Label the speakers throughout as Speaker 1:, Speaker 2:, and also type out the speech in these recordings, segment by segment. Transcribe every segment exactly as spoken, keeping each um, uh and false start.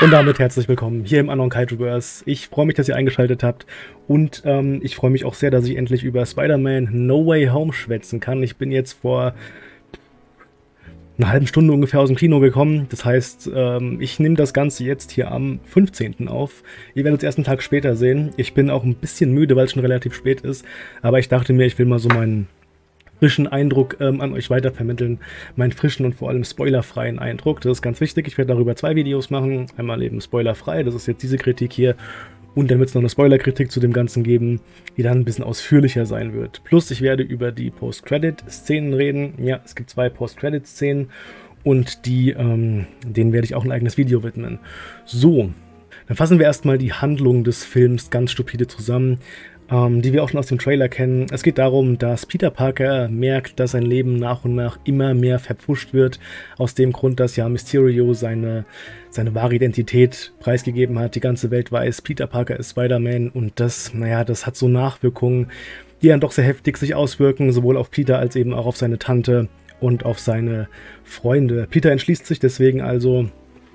Speaker 1: Und damit herzlich willkommen hier im Unknown Kaijuverse. Ich freue mich, dass ihr eingeschaltet habt und ähm, ich freue mich auch sehr, dass ich endlich über Spider-Man No Way Home schwätzen kann. Ich bin jetzt vor einer halben Stunde ungefähr aus dem Kino gekommen. Das heißt, ähm, ich nehme das Ganze jetzt hier am fünfzehnten auf. Ihr werdet es erst einen Tag später sehen. Ich bin auch ein bisschen müde, weil es schon relativ spät ist. Aber ich dachte mir, ich will mal so meinen frischen Eindruck ähm, an euch weitervermitteln. Meinen frischen und vor allem spoilerfreien Eindruck. Das ist ganz wichtig. Ich werde darüber zwei Videos machen. Einmal eben spoilerfrei, das ist jetzt diese Kritik hier. Und dann wird es noch eine Spoilerkritik zu dem Ganzen geben, die dann ein bisschen ausführlicher sein wird. Plus, ich werde über die Post-Credit-Szenen reden. Ja, es gibt zwei Post-Credit-Szenen und die, ähm, denen werde ich auch ein eigenes Video widmen. So, dann fassen wir erstmal die Handlung des Films ganz stupide zusammen, ähm, die wir auch schon aus dem Trailer kennen. Es geht darum, dass Peter Parker merkt, dass sein Leben nach und nach immer mehr verpfuscht wird. Aus dem Grund, dass ja Mysterio seine, seine wahre Identität preisgegeben hat. Die ganze Welt weiß, Peter Parker ist Spider-Man und das, naja, das hat so Nachwirkungen, die dann doch sehr heftig sich auswirken, sowohl auf Peter als eben auch auf seine Tante und auf seine Freunde. Peter entschließt sich deswegen also,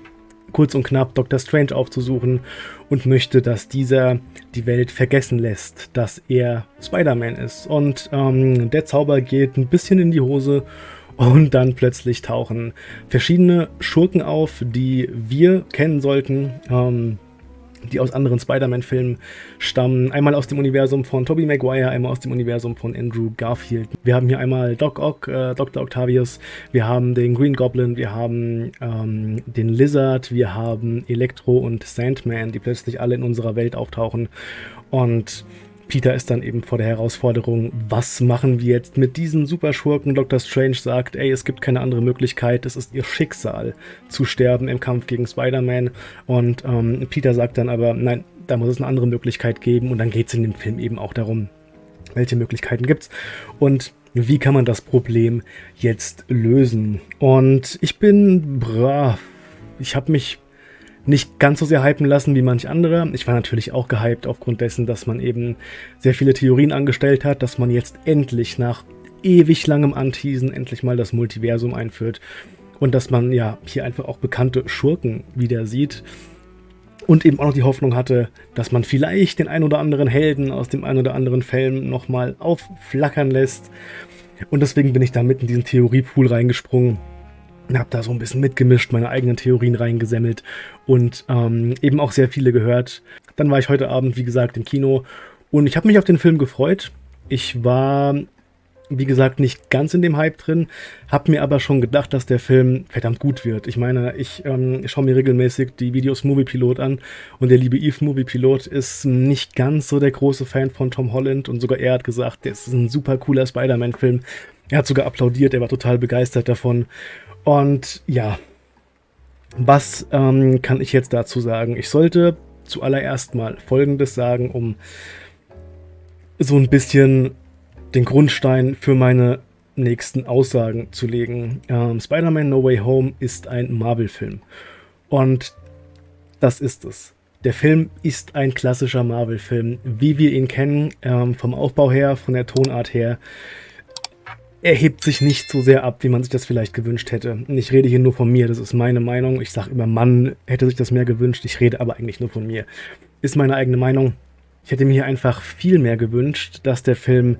Speaker 1: kurz und knapp Doktor Strange aufzusuchen und möchte, dass dieser die Welt vergessen lässt, dass er Spider-Man ist. Und ähm, der Zauber geht ein bisschen in die Hose und dann plötzlich tauchen verschiedene Schurken auf, die wir kennen sollten, ähm, die aus anderen Spider-Man-Filmen stammen. Einmal aus dem Universum von Tobey Maguire, einmal aus dem Universum von Andrew Garfield. Wir haben hier einmal Doc Ock, äh, Doktor Octavius, wir haben den Green Goblin, wir haben ähm, den Lizard, wir haben Electro und Sandman, die plötzlich alle in unserer Welt auftauchen. Und Peter ist dann eben vor der Herausforderung, was machen wir jetzt mit diesen Superschurken? Doktor Strange sagt, ey, es gibt keine andere Möglichkeit, es ist ihr Schicksal zu sterben im Kampf gegen Spider-Man. Und ähm, Peter sagt dann aber, nein, da muss es eine andere Möglichkeit geben. Und dann geht es in dem Film eben auch darum, welche Möglichkeiten gibt es und wie kann man das Problem jetzt lösen. Und ich bin brav, ich habe mich nicht ganz so sehr hypen lassen wie manch andere. Ich war natürlich auch gehypt aufgrund dessen, dass man eben sehr viele Theorien angestellt hat, dass man jetzt endlich nach ewig langem Anteasen endlich mal das Multiversum einführt und dass man ja hier einfach auch bekannte Schurken wieder sieht und eben auch noch die Hoffnung hatte, dass man vielleicht den ein oder anderen Helden aus dem ein oder anderen Film nochmal aufflackern lässt. Und deswegen bin ich da mit in diesen Theoriepool reingesprungen. Habe da so ein bisschen mitgemischt, meine eigenen Theorien reingesammelt und ähm, eben auch sehr viele gehört. Dann war ich heute Abend, wie gesagt, im Kino und ich habe mich auf den Film gefreut. Ich war, wie gesagt, nicht ganz in dem Hype drin, habe mir aber schon gedacht, dass der Film verdammt gut wird. Ich meine, ich ähm, schaue mir regelmäßig die Videos Movie Pilot an und der liebe Eve Movie Pilot ist nicht ganz so der große Fan von Tom Holland und sogar er hat gesagt, das ist ein super cooler Spider-Man-Film. Er hat sogar applaudiert, er war total begeistert davon. Und ja, was ähm, kann ich jetzt dazu sagen? Ich sollte zuallererst mal Folgendes sagen, um so ein bisschen den Grundstein für meine nächsten Aussagen zu legen. Ähm, Spider-Man No Way Home ist ein Marvel-Film. Und das ist es. Der Film ist ein klassischer Marvel-Film, wie wir ihn kennen, ähm, vom Aufbau her, von der Tonart her. Er hebt sich nicht so sehr ab, wie man sich das vielleicht gewünscht hätte. Ich rede hier nur von mir, das ist meine Meinung. Ich sage immer, Mann hätte sich das mehr gewünscht. Ich rede aber eigentlich nur von mir. Ist meine eigene Meinung. Ich hätte mir hier einfach viel mehr gewünscht, dass der Film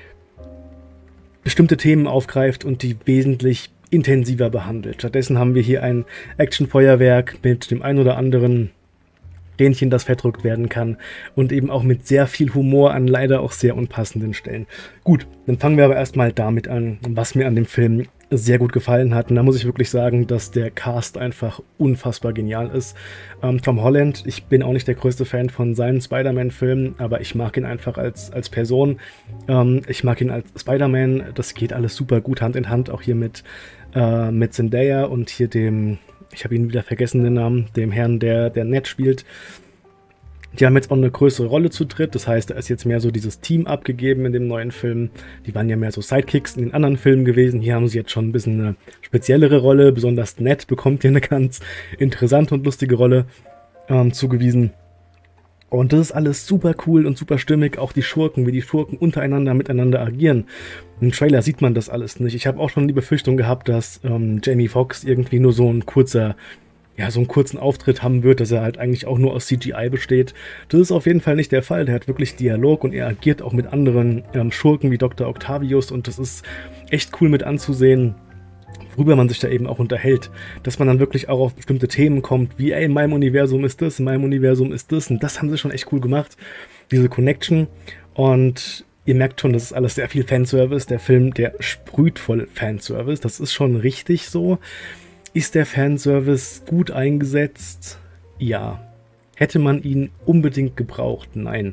Speaker 1: bestimmte Themen aufgreift und die wesentlich intensiver behandelt. Stattdessen haben wir hier ein Actionfeuerwerk mit dem ein oder anderen Rähnchen, das verdrückt werden kann und eben auch mit sehr viel Humor an leider auch sehr unpassenden Stellen. Gut, dann fangen wir aber erstmal damit an, was mir an dem Film sehr gut gefallen hat. Und da muss ich wirklich sagen, dass der Cast einfach unfassbar genial ist. Ähm, Tom Holland, ich bin auch nicht der größte Fan von seinen Spider-Man-Filmen, aber ich mag ihn einfach als, als Person. Ähm, ich mag ihn als Spider-Man, das geht alles super gut Hand in Hand, auch hier mit, äh, mit Zendaya und hier dem, ich habe ihn wieder vergessen, den Namen, dem Herrn, der, der Ned spielt. Die haben jetzt auch eine größere Rolle zu dritt, das heißt, da ist jetzt mehr so dieses Team abgegeben in dem neuen Film. Die waren ja mehr so Sidekicks in den anderen Filmen gewesen. Hier haben sie jetzt schon ein bisschen eine speziellere Rolle, besonders Ned bekommt hier eine ganz interessante und lustige Rolle ähm, zugewiesen. Und das ist alles super cool und super stimmig, auch die Schurken, wie die Schurken untereinander miteinander agieren. Im Trailer sieht man das alles nicht. Ich habe auch schon die Befürchtung gehabt, dass ähm, Jamie Foxx irgendwie nur so ein kurzer ja, so einen kurzen Auftritt haben wird, dass er halt eigentlich auch nur aus C G I besteht. Das ist auf jeden Fall nicht der Fall. Der hat wirklich Dialog und er agiert auch mit anderen ähm, Schurken wie Doktor Octavius und das ist echt cool mit anzusehen, worüber man sich da eben auch unterhält. Dass man dann wirklich auch auf bestimmte Themen kommt, wie, ey, in meinem Universum ist das, in meinem Universum ist das und das haben sie schon echt cool gemacht. Diese Connection und ihr merkt schon, das ist alles sehr viel Fanservice. Der Film, der sprüht voll Fanservice. Das ist schon richtig so. Ist der Fanservice gut eingesetzt? Ja. Hätte man ihn unbedingt gebraucht? Nein.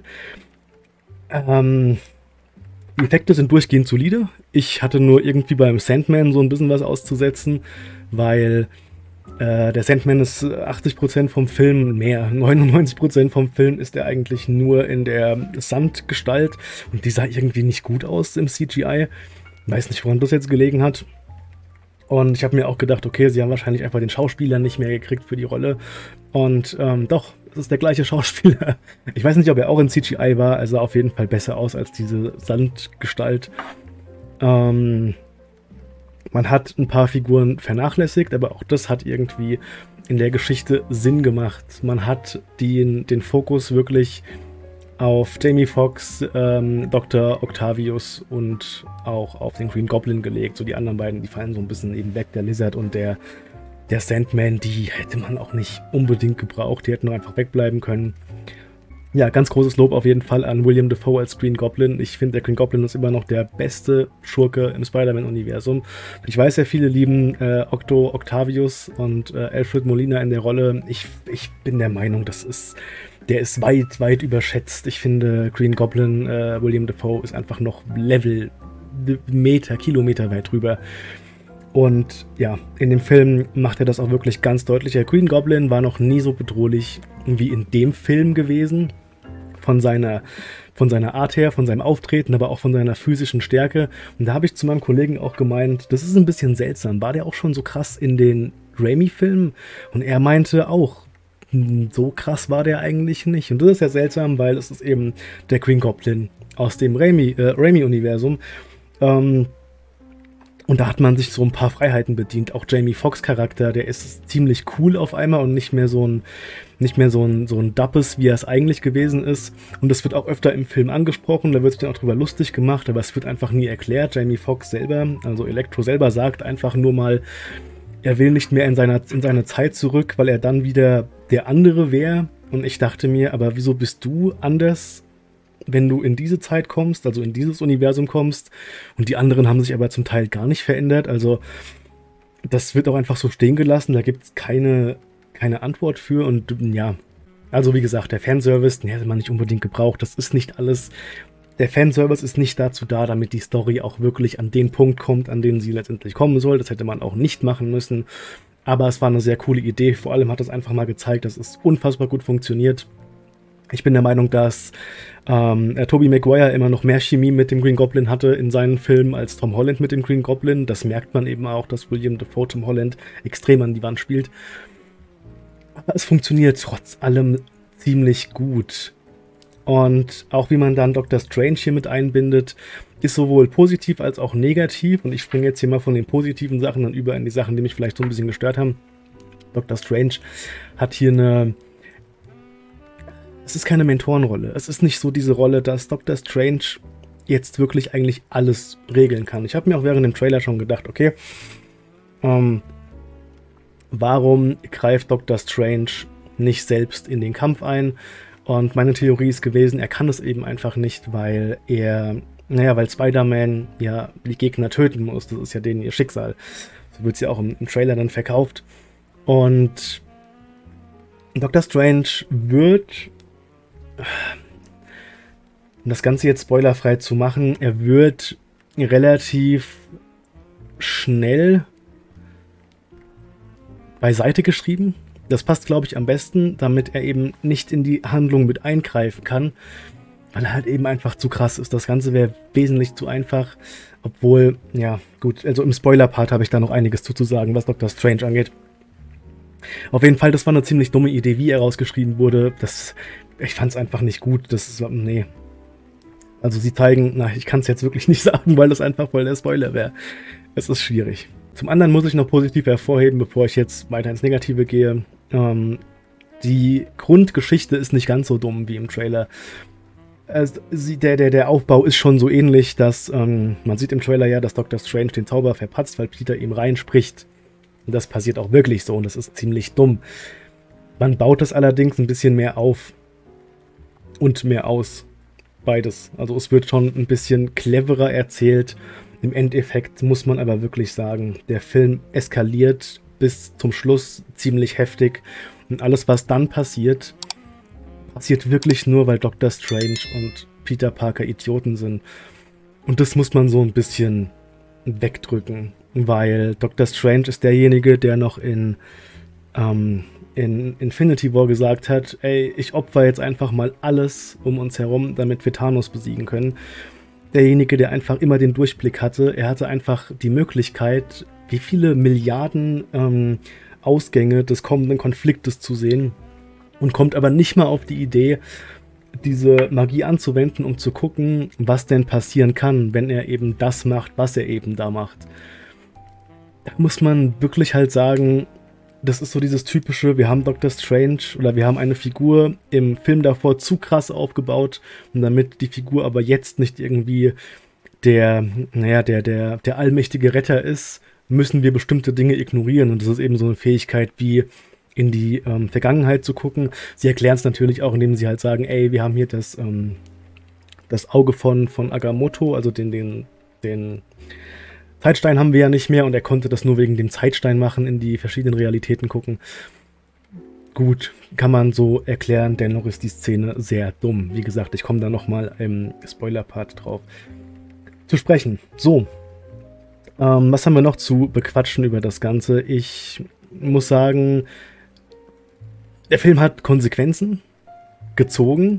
Speaker 1: Ähm, die Effekte sind durchgehend solide. Ich hatte nur irgendwie beim Sandman so ein bisschen was auszusetzen, weil äh, der Sandman ist achtzig Prozent vom Film, mehr, neunundneunzig Prozent vom Film ist er eigentlich nur in der Sandgestalt und die sah irgendwie nicht gut aus im C G I. Weiß nicht, woran das jetzt gelegen hat. Und ich habe mir auch gedacht, okay, sie haben wahrscheinlich einfach den Schauspieler nicht mehr gekriegt für die Rolle. Und ähm, doch, es ist der gleiche Schauspieler. Ich weiß nicht, ob er auch in C G I war, er sah auf jeden Fall besser aus als diese Sandgestalt. Ähm, man hat ein paar Figuren vernachlässigt, aber auch das hat irgendwie in der Geschichte Sinn gemacht. Man hat den, den Fokus wirklich auf Jamie Foxx, ähm, Doktor Octavius und auch auf den Green Goblin gelegt. So die anderen beiden, die fallen so ein bisschen eben weg. Der Lizard und der, der Sandman, die hätte man auch nicht unbedingt gebraucht. Die hätten nur einfach wegbleiben können. Ja, ganz großes Lob auf jeden Fall an William Dafoe als Green Goblin. Ich finde, der Green Goblin ist immer noch der beste Schurke im Spider-Man-Universum. Ich weiß ja, viele lieben äh, Octo Octavius und äh, Alfred Molina in der Rolle. Ich, ich bin der Meinung, das ist... Der ist weit, weit überschätzt. Ich finde, Green Goblin, äh, William Dafoe, ist einfach noch Level, Meter, Kilometer weit drüber. Und ja, in dem Film macht er das auch wirklich ganz deutlich. Der Green Goblin war noch nie so bedrohlich wie in dem Film gewesen. Von seiner, von seiner Art her, von seinem Auftreten, aber auch von seiner physischen Stärke. Und da habe ich zu meinem Kollegen auch gemeint, das ist ein bisschen seltsam. War der auch schon so krass in den Raimi-Filmen? Und er meinte auch, so krass war der eigentlich nicht. Und das ist ja seltsam, weil es ist eben der Green Goblin aus dem Raimi, äh, Raimi-Universum. Ähm, und da hat man sich so ein paar Freiheiten bedient. Auch Jamie Foxx Charakter, der ist ziemlich cool auf einmal und nicht mehr so ein, nicht mehr so ein, so ein Dappes, wie er es eigentlich gewesen ist. Und das wird auch öfter im Film angesprochen, da wird sich dann auch drüber lustig gemacht, aber es wird einfach nie erklärt. Jamie Foxx selber, also Electro selber, sagt einfach nur mal, er will nicht mehr in, seiner, in seine Zeit zurück, weil er dann wieder der andere wäre. Und ich dachte mir, aber wieso bist du anders, wenn du in diese Zeit kommst, also in dieses Universum kommst? Und die anderen haben sich aber zum Teil gar nicht verändert. Also das wird auch einfach so stehen gelassen. Da gibt es keine, keine Antwort für. Und ja, also wie gesagt, der Fanservice, den hätte man nicht unbedingt gebraucht. Das ist nicht alles... Der Fanservice ist nicht dazu da, damit die Story auch wirklich an den Punkt kommt, an den sie letztendlich kommen soll. Das hätte man auch nicht machen müssen. Aber es war eine sehr coole Idee. Vor allem hat es einfach mal gezeigt, dass es unfassbar gut funktioniert. Ich bin der Meinung, dass ähm, Tobey Maguire immer noch mehr Chemie mit dem Green Goblin hatte in seinen Filmen als Tom Holland mit dem Green Goblin. Das merkt man eben auch, dass William Dafoe Tom Holland extrem an die Wand spielt. Aber es funktioniert trotz allem ziemlich gut. Und auch wie man dann Doctor Strange hier mit einbindet, ist sowohl positiv als auch negativ. Und ich springe jetzt hier mal von den positiven Sachen dann über in die Sachen, die mich vielleicht so ein bisschen gestört haben. Doctor Strange hat hier eine... Es ist keine Mentorenrolle. Es ist nicht so diese Rolle, dass Doctor Strange jetzt wirklich eigentlich alles regeln kann. Ich habe mir auch während dem Trailer schon gedacht, okay, ähm, warum greift Doctor Strange nicht selbst in den Kampf ein? Und meine Theorie ist gewesen, er kann es eben einfach nicht, weil er, naja, weil Spider-Man ja die Gegner töten muss. Das ist ja denen ihr Schicksal. So wird es ja auch im, im Trailer dann verkauft. Und Doctor Strange wird, um das Ganze jetzt spoilerfrei zu machen, er wird relativ schnell beiseite geschrieben. Das passt, glaube ich, am besten, damit er eben nicht in die Handlung mit eingreifen kann, weil er halt eben einfach zu krass ist. Das Ganze wäre wesentlich zu einfach, obwohl, ja, gut, also im Spoiler-Part habe ich da noch einiges zu sagen, was Doctor Strange angeht. Auf jeden Fall, das war eine ziemlich dumme Idee, wie er rausgeschrieben wurde. Das, ich fand es einfach nicht gut. Das ist, nee. Also sie zeigen, na, ich kann es jetzt wirklich nicht sagen, weil das einfach voll der Spoiler wäre. Es ist schwierig. Zum anderen muss ich noch positiv hervorheben, bevor ich jetzt weiter ins Negative gehe. Ähm, die Grundgeschichte ist nicht ganz so dumm wie im Trailer. Also, der, der, der Aufbau ist schon so ähnlich, dass ähm, man sieht im Trailer ja, dass Doktor Strange den Zauber verpatzt, weil Peter ihm reinspricht. Und das passiert auch wirklich so und das ist ziemlich dumm. Man baut es allerdings ein bisschen mehr auf und mehr aus. Beides. Also es wird schon ein bisschen cleverer erzählt. Im Endeffekt muss man aber wirklich sagen, der Film eskaliert bis zum Schluss ziemlich heftig. Und alles, was dann passiert, passiert wirklich nur, weil Doktor Strange und Peter Parker Idioten sind. Und das muss man so ein bisschen wegdrücken, weil Doktor Strange ist derjenige, der noch in, ähm, in Infinity War gesagt hat, ey, ich opfer jetzt einfach mal alles um uns herum, damit wir Thanos besiegen können. Derjenige, der einfach immer den Durchblick hatte, er hatte einfach die Möglichkeit, wie viele Milliarden ähm, Ausgänge des kommenden Konfliktes zu sehen und kommt aber nicht mal auf die Idee, diese Magie anzuwenden, um zu gucken, was denn passieren kann, wenn er eben das macht, was er eben da macht. Da muss man wirklich halt sagen, das ist so dieses typische, wir haben Doktor Strange oder wir haben eine Figur im Film davor zu krass aufgebaut und damit die Figur aber jetzt nicht irgendwie der, naja, der, der, der allmächtige Retter ist, müssen wir bestimmte Dinge ignorieren und das ist eben so eine Fähigkeit wie in die ähm, Vergangenheit zu gucken. Sie erklären es natürlich auch, indem sie halt sagen, ey, wir haben hier das, ähm, das Auge von, von Agamotto, also den, den, den Zeitstein haben wir ja nicht mehr und er konnte das nur wegen dem Zeitstein machen, in die verschiedenen Realitäten gucken. Gut, kann man so erklären, dennoch ist die Szene sehr dumm. Wie gesagt, ich komme da nochmal im Spoiler-Part drauf zu sprechen. So, ähm, was haben wir noch zu bequatschen über das Ganze? Ich muss sagen, der Film hat Konsequenzen gezogen,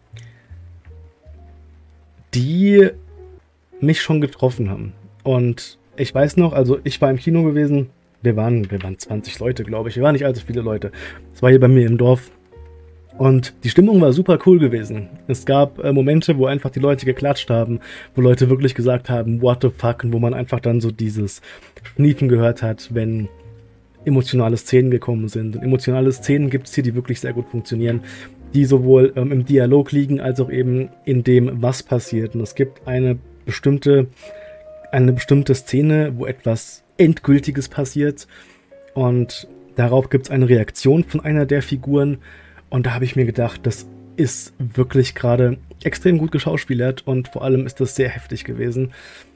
Speaker 1: die mich schon getroffen haben. Und ich weiß noch, also ich war im Kino gewesen, wir waren, wir waren zwanzig Leute, glaube ich. Wir waren nicht allzu viele Leute. Das war hier bei mir im Dorf. Und die Stimmung war super cool gewesen. Es gab äh, Momente, wo einfach die Leute geklatscht haben, wo Leute wirklich gesagt haben, what the fuck, und wo man einfach dann so dieses Schniefen gehört hat, wenn emotionale Szenen gekommen sind. Und emotionale Szenen gibt es hier, die wirklich sehr gut funktionieren, die sowohl ähm, im Dialog liegen, als auch eben in dem, was passiert. Und es gibt eine bestimmte, eine bestimmte Szene, wo etwas Endgültiges passiert und darauf gibt es eine Reaktion von einer der Figuren und da habe ich mir gedacht, das ist wirklich gerade extrem gut geschauspielert und vor allem ist das sehr heftig gewesen.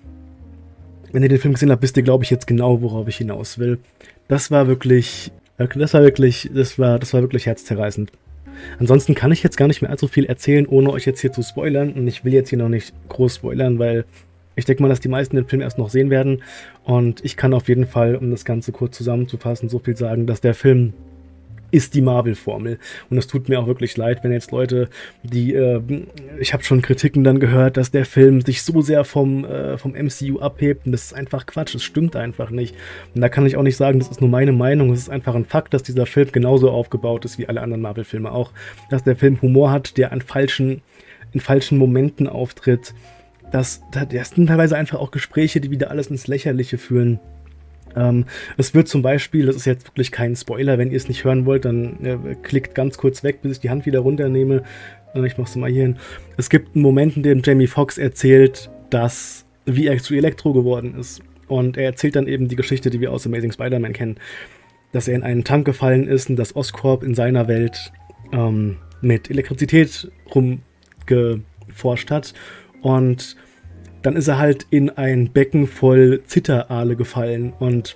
Speaker 1: Wenn ihr den Film gesehen habt, wisst ihr, glaube ich, jetzt genau, worauf ich hinaus will. Das war wirklich, das war wirklich, das war, das war wirklich herzzerreißend. Ansonsten kann ich jetzt gar nicht mehr allzu viel erzählen, ohne euch jetzt hier zu spoilern. Und ich will jetzt hier noch nicht groß spoilern, weil ich denke mal, dass die meisten den Film erst noch sehen werden. Und ich kann auf jeden Fall, um das Ganze kurz zusammenzufassen, so viel sagen, dass der Film ist die Marvel-Formel. Und es tut mir auch wirklich leid, wenn jetzt Leute, die, äh, ich habe schon Kritiken dann gehört, dass der Film sich so sehr vom, äh, vom M C U abhebt. Und das ist einfach Quatsch, das stimmt einfach nicht. Und da kann ich auch nicht sagen, das ist nur meine Meinung. Es ist einfach ein Fakt, dass dieser Film genauso aufgebaut ist wie alle anderen Marvel-Filme auch. Dass der Film Humor hat, der an falschen, in falschen Momenten auftritt. Das, das sind teilweise einfach auch Gespräche, die wieder alles ins Lächerliche führen. Ähm, es wird zum Beispiel, das ist jetzt wirklich kein Spoiler, wenn ihr es nicht hören wollt, dann äh, klickt ganz kurz weg, bis ich die Hand wieder runternehme. Äh, ich mach's mal hier hin. Es gibt einen Moment, in dem Jamie Foxx erzählt, dass, wie er zu Elektro geworden ist. Und er erzählt dann eben die Geschichte, die wir aus Amazing Spider-Man kennen. Dass er in einen Tank gefallen ist und dass Oscorp in seiner Welt ähm, mit Elektrizität rumgeforscht hat. Und dann ist er halt in ein Becken voll Zitteraale gefallen und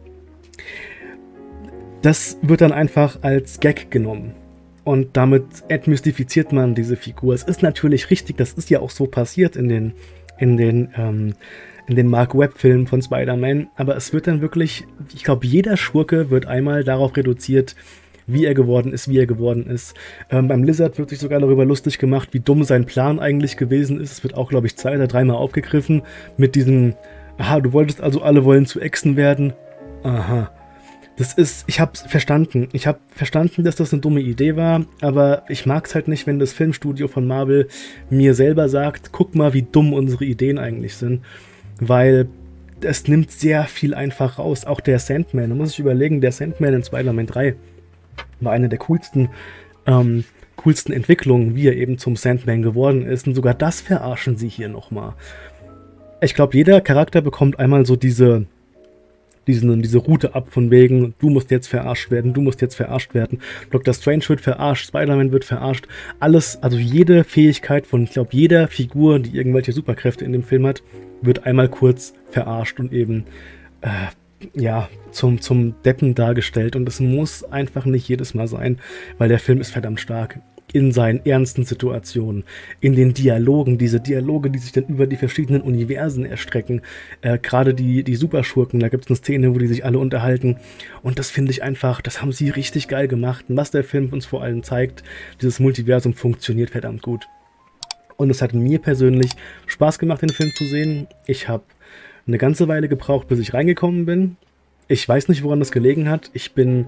Speaker 1: das wird dann einfach als Gag genommen und damit entmystifiziert man diese Figur. Es ist natürlich richtig, das ist ja auch so passiert in den, in den, ähm, in den Mark Webb-Filmen von Spider-Man, aber es wird dann wirklich, ich glaube, jeder Schurke wird einmal darauf reduziert, wie er geworden ist, wie er geworden ist. Ähm, beim Lizard wird sich sogar darüber lustig gemacht, wie dumm sein Plan eigentlich gewesen ist. Es wird auch, glaube ich, zwei oder dreimal aufgegriffen mit diesem, aha, du wolltest also, alle wollen zu Echsen werden. Aha. Das ist, ich habe verstanden. Ich habe verstanden, dass das eine dumme Idee war, aber ich mag es halt nicht, wenn das Filmstudio von Marvel mir selber sagt, guck mal, wie dumm unsere Ideen eigentlich sind, weil es nimmt sehr viel einfach raus. Auch der Sandman, da muss ich überlegen, der Sandman in Spider-Man drei, war eine der coolsten, ähm, coolsten Entwicklungen, wie er eben zum Sandman geworden ist. Und sogar das verarschen sie hier nochmal. Ich glaube, jeder Charakter bekommt einmal so diese, diesen, diese Route ab von wegen, du musst jetzt verarscht werden, du musst jetzt verarscht werden. Doktor Strange wird verarscht, Spider-Man wird verarscht. Alles, also jede Fähigkeit von, ich glaube, jeder Figur, die irgendwelche Superkräfte in dem Film hat, wird einmal kurz verarscht und eben, äh, ja, zum, zum Deppen dargestellt. Und das muss einfach nicht jedes Mal sein, weil der Film ist verdammt stark in seinen ernsten Situationen, in den Dialogen, diese Dialoge, die sich dann über die verschiedenen Universen erstrecken. Äh, Gerade die, die Superschurken, da gibt es eine Szene, wo die sich alle unterhalten. Und das finde ich einfach, das haben sie richtig geil gemacht. Und was der Film uns vor allem zeigt, dieses Multiversum funktioniert verdammt gut. Und es hat mir persönlich Spaß gemacht, den Film zu sehen. Ich habe eine ganze Weile gebraucht, bis ich reingekommen bin. Ich weiß nicht, woran das gelegen hat. Ich bin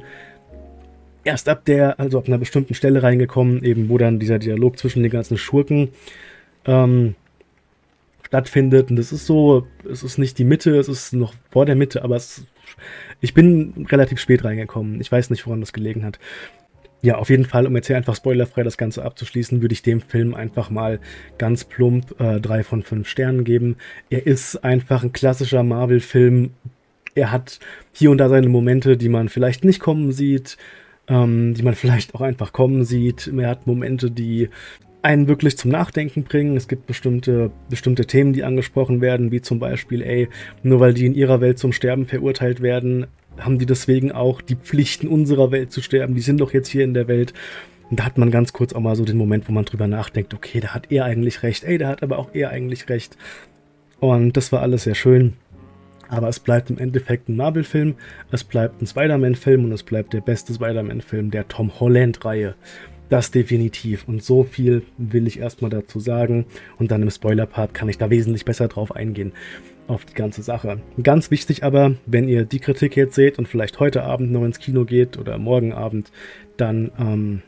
Speaker 1: erst ab der, also ab einer bestimmten Stelle reingekommen, eben wo dann dieser Dialog zwischen den ganzen Schurken ähm, stattfindet. Und das ist so, es ist nicht die Mitte, es ist noch vor der Mitte, aber es, ich bin relativ spät reingekommen. Ich weiß nicht, woran das gelegen hat. Ja, auf jeden Fall, um jetzt hier einfach spoilerfrei das Ganze abzuschließen, würde ich dem Film einfach mal ganz plump äh, drei von fünf Sternen geben. Er ist einfach ein klassischer Marvel-Film. Er hat hier und da seine Momente, die man vielleicht nicht kommen sieht, ähm, die man vielleicht auch einfach kommen sieht. Er hat Momente, die einen wirklich zum Nachdenken bringen. Es gibt bestimmte, bestimmte Themen, die angesprochen werden, wie zum Beispiel, ey, nur weil die in ihrer Welt zum Sterben verurteilt werden, haben die deswegen auch die Pflichten unserer Welt zu sterben. Die sind doch jetzt hier in der Welt. Und da hat man ganz kurz auch mal so den Moment, wo man drüber nachdenkt, okay, da hat er eigentlich recht, ey, da hat aber auch er eigentlich recht. Und das war alles sehr schön. Aber es bleibt im Endeffekt ein Marvel-Film, es bleibt ein Spider-Man-Film und es bleibt der beste Spider-Man-Film der Tom Holland-Reihe. Das definitiv. Und so viel will ich erstmal dazu sagen. Und dann im Spoiler-Part kann ich da wesentlich besser drauf eingehen, auf die ganze Sache. Ganz wichtig aber, wenn ihr die Kritik jetzt seht und vielleicht heute Abend noch ins Kino geht oder morgen Abend, dann ähm,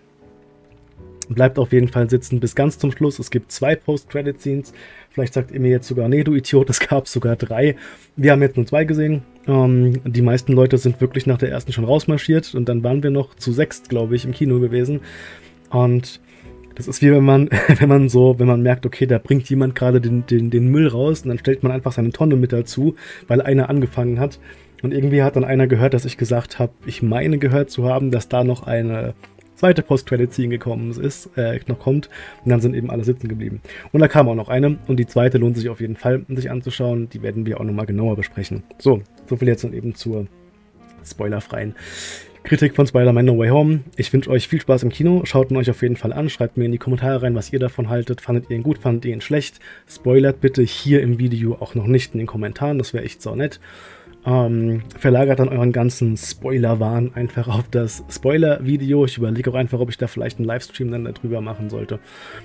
Speaker 1: bleibt auf jeden Fall sitzen bis ganz zum Schluss. Es gibt zwei Post-Credit-Scenes. Vielleicht sagt ihr mir jetzt sogar, nee, du Idiot, es gab sogar drei. Wir haben jetzt nur zwei gesehen. Ähm, die meisten Leute sind wirklich nach der ersten schon rausmarschiert und dann waren wir noch zu sechst, glaube ich, im Kino gewesen. Und das ist wie wenn man, wenn man so, wenn man merkt, okay, da bringt jemand gerade den, den, den Müll raus und dann stellt man einfach seine Tonne mit dazu, weil einer angefangen hat. Und irgendwie hat dann einer gehört, dass ich gesagt habe, ich meine gehört zu haben, dass da noch eine zweite Post-Credit-Scene gekommen ist, äh, noch kommt. Und dann sind eben alle sitzen geblieben. Und da kam auch noch eine. Und die zweite lohnt sich auf jeden Fall, sich anzuschauen. Die werden wir auch nochmal genauer besprechen. So, so viel jetzt dann eben zur spoilerfreien Kritik von Spider-Man No Way Home. Ich wünsche euch viel Spaß im Kino. Schaut ihn euch auf jeden Fall an. Schreibt mir in die Kommentare rein, was ihr davon haltet. Fandet ihr ihn gut, fandet ihr ihn schlecht? Spoilert bitte hier im Video auch noch nicht in den Kommentaren. Das wäre echt so nett. Ähm, verlagert dann euren ganzen Spoiler-Wahn einfach auf das Spoiler-Video. Ich überlege auch einfach, ob ich da vielleicht einen Livestream dann darüber machen sollte.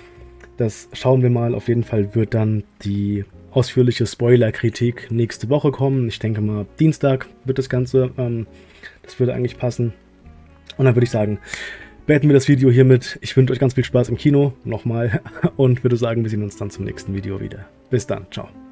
Speaker 1: Das schauen wir mal. Auf jeden Fall wird dann die ausführliche Spoiler-Kritik nächste Woche kommen. Ich denke mal, Dienstag wird das Ganze. Ähm, das würde eigentlich passen. Und dann würde ich sagen, beenden wir das Video hiermit. Ich wünsche euch ganz viel Spaß im Kino. Nochmal. Und würde sagen, wir sehen uns dann zum nächsten Video wieder. Bis dann. Ciao.